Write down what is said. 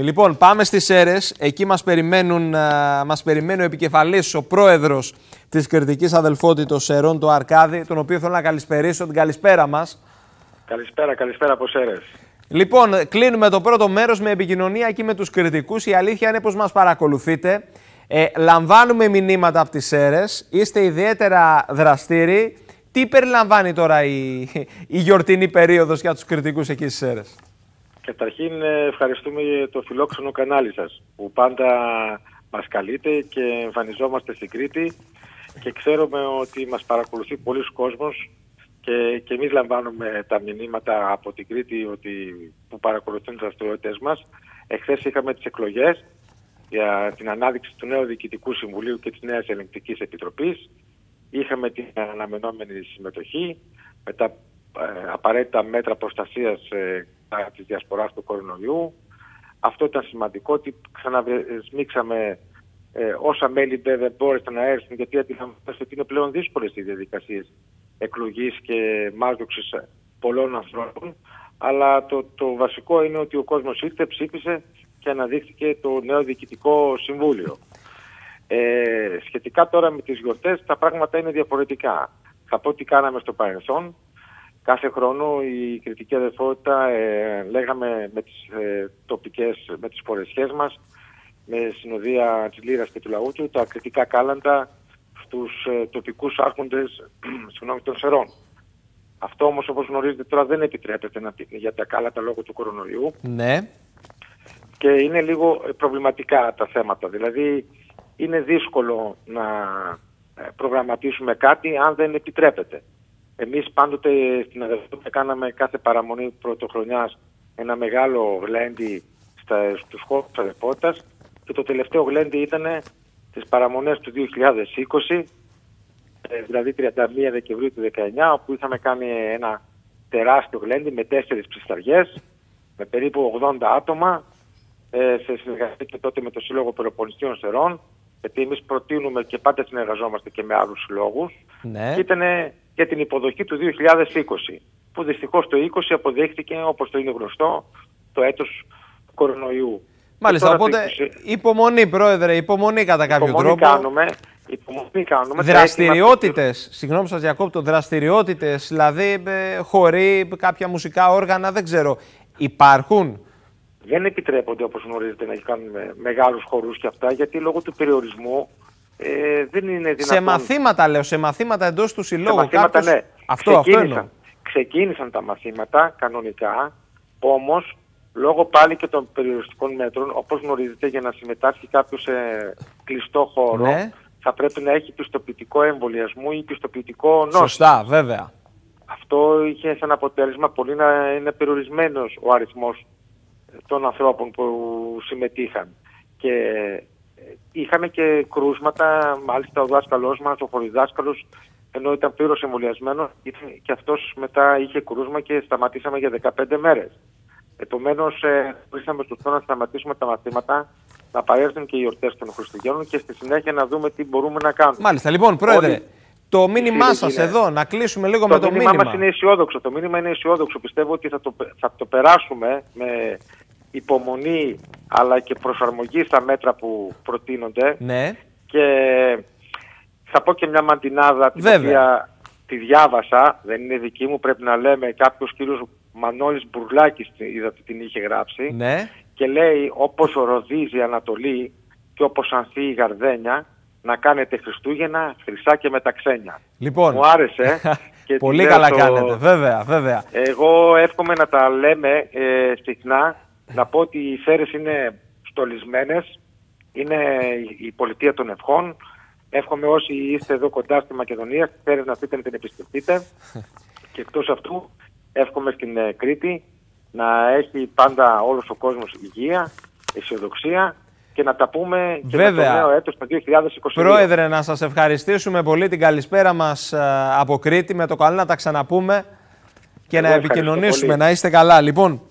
Λοιπόν, πάμε στις Σέρρες. Εκεί μας περιμένει ο επικεφαλής, ο πρόεδρος της Κρητικής Αδελφότητος Σερών, το Αρκάδη, τον οποίο θέλω να καλησπερίσω. Την καλησπέρα μας. Καλησπέρα από Σέρρες. Λοιπόν, κλείνουμε το πρώτο μέρος με επικοινωνία εκεί με τους Κρητικούς. Η αλήθεια είναι πως μας παρακολουθείτε. Λαμβάνουμε μηνύματα από τις Σέρρες. Είστε ιδιαίτερα δραστήριοι. Τι περιλαμβάνει τώρα η γιορτινή περίοδος για τους Κρητικούς εκεί στις Σέρρες? Καταρχήν ευχαριστούμε για το φιλόξενο κανάλι σας που πάντα μας καλείτε και εμφανιζόμαστε στην Κρήτη και ξέρουμε ότι μας παρακολουθεί πολλοί κόσμος και εμείς λαμβάνουμε τα μηνύματα από την Κρήτη που παρακολουθούν τις δραστηριότητες μας. Εχθές είχαμε τις εκλογές για την ανάδειξη του νέου Διοικητικού Συμβουλίου και της νέας Ελεγκτικής Επιτροπής. Είχαμε την αναμενόμενη συμμετοχή με τα απαραίτητα μέτρα προστασίας της διασποράς του κορονοϊού. Αυτό ήταν σημαντικό, ότι ξανασμίξαμε όσα μέλη δεν μπόρεσαν να έρθουν, γιατί αντιλαμβάνεστε ότι είναι πλέον δύσκολες οι διαδικασίες εκλογής και μάζοξης πολλών ανθρώπων. Αλλά το βασικό είναι ότι ο κόσμος ήρθε, ψήφισε και αναδείχθηκε το νέο Διοικητικό Συμβούλιο. Σχετικά τώρα με τις γιορτές, τα πράγματα είναι διαφορετικά. Θα πω τι κάναμε στο παρελθόν. Κάθε χρόνο η Κρητική Αδελφότητα λέγαμε με τις φορεσιές μας, με συνοδεία της Λύρας και του Λαού του, τα κρητικά κάλαντα στους τοπικούς άρχοντες των Σερών. Αυτό όμως, όπως γνωρίζετε τώρα, δεν επιτρέπεται για τα κάλαντα λόγω του κορονοϊού. Ναι. Και είναι λίγο προβληματικά τα θέματα. Δηλαδή είναι δύσκολο να προγραμματίσουμε κάτι αν δεν επιτρέπεται. Εμείς πάντοτε στην Αδελφότητα κάναμε κάθε παραμονή πρωτοχρονιάς ένα μεγάλο γλέντι στους χώρους της Αδελφότητας και το τελευταίο γλέντι ήταν τις παραμονές του 2020, δηλαδή 31 Δεκεμβρίου του 2019, όπου είχαμε κάνει ένα τεράστιο γλέντι με 4 ψισταριές, με περίπου 80 άτομα, σε συνεργασία και τότε με το Σύλλογο Πελοποννηστίων Σερών, γιατί εμείς προτείνουμε και πάντα συνεργαζόμαστε και με άλλους συλλόγους. Ναι. Και ήταν και την υποδοχή του 2020, που δυστυχώς το 2020 αποδείχθηκε, όπως το είναι γνωστό, το έτος του κορονοϊού. Μάλιστα, οπότε υπομονή, Πρόεδρε, υπομονή κατά κάποιο τρόπο. Υπομονή κάνουμε. Δραστηριότητες, συγγνώμη σας διακόπτω, δραστηριότητες, δηλαδή χοροί, κάποια μουσικά όργανα, δεν ξέρω, υπάρχουν? Δεν επιτρέπονται, όπως γνωρίζετε, να κάνουμε μεγάλους χορούς και αυτά, γιατί λόγω του περιορισμού δεν είναι δυνατόν. Σε μαθήματα λέω, σε μαθήματα εντός του συλλόγου. Σε μαθήματα, κάποιος... ναι. Αυτό εννοώ. Ξεκίνησαν τα μαθήματα κανονικά, όμως λόγω πάλι και των περιοριστικών μέτρων, όπως γνωρίζετε, για να συμμετάσχει κάποιος σε κλειστό χώρο, ναι, θα πρέπει να έχει πιστοποιητικό εμβολιασμού ή πιστοποιητικό νόσημα. Σωστά, βέβαια. Αυτό είχε σαν αποτέλεσμα πολύ να είναι περιορισμένος ο αριθμός των ανθρώπων που συμμετείχαν. Και είχαμε και κρούσματα, μάλιστα ο δάσκαλός μας, ο χωριδάσκαλος, ενώ ήταν πλήρως εμβολιασμένος, και αυτός μετά είχε κρούσμα και σταματήσαμε για 15 μέρες. Επομένως, ήρθαμε στο να σταματήσουμε τα μαθήματα, να παρέλθουν και οι γιορτές των Χριστουγέννων και στη συνέχεια να δούμε τι μπορούμε να κάνουμε. Μάλιστα, λοιπόν, Πρόεδρε, το μήνυμά σας εδώ, να κλείσουμε λίγο με το μήνυμα. Το μήνυμα μας είναι αισιόδοξο. Το μήνυμα είναι αισιόδοξο. Πιστεύω ότι θα το περάσουμε με υπομονή, αλλά και προσαρμογή στα μέτρα που προτείνονται. Ναι. Και θα πω και μια μαντινάδα, την οποία τη διάβασα, δεν είναι δική μου, πρέπει να λέμε, κάποιος κύριος Μανώλης Μπουρλάκης, είδατε την είχε γράψει, ναι, και λέει: όπως ροδίζει η Ανατολή και όπως ανθεί η Γαρδένια, να κάνετε Χριστούγεννα χρυσά και με τα ξένια. Λοιπόν, μου άρεσε. Και πολύ καλά κάνετε, βέβαια, βέβαια. Εγώ εύχομαι να τα λέμε συχνά, να πω ότι οι Σέρρες είναι στολισμένες, είναι η πολιτεία των ευχών. Εύχομαι όσοι είστε εδώ κοντά στη Μακεδονία, στις Σέρρες, να έρθετε να την επισκεφτείτε. Και εκτός αυτού, εύχομαι στην Κρήτη να έχει πάντα όλος ο κόσμος υγεία, αισιοδοξία και να τα πούμε και με το νέο έτος το 2022. Πρόεδρε, να σας ευχαριστήσουμε πολύ, την καλησπέρα μας από Κρήτη. Με το καλό να τα ξαναπούμε και να επικοινωνήσουμε. Να είστε καλά. Λοιπόν,